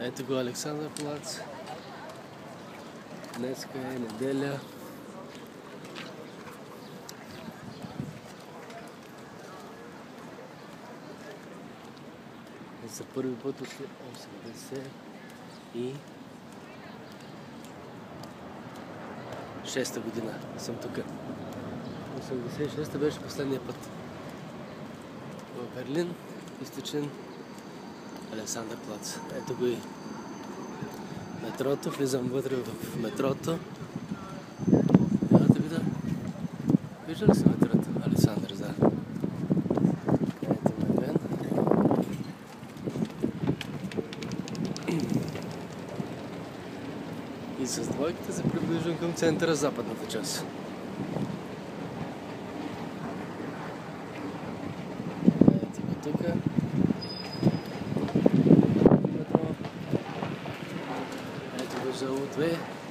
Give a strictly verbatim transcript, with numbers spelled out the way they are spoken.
Ето го Александър плац. Днеска е неделя. За първи път от осемдесет и шеста година съм тук. осемдесет и шеста беше последния път. В Берлин, източен Александър плац. Ето го и метрото. Влизам вътре в метрото. Елате вида. Вижда ли се метрото? Александър, да. Ето ме мен. И с двойката се приближвам към центъра, западната част. Ето го тук. Ето го за У две.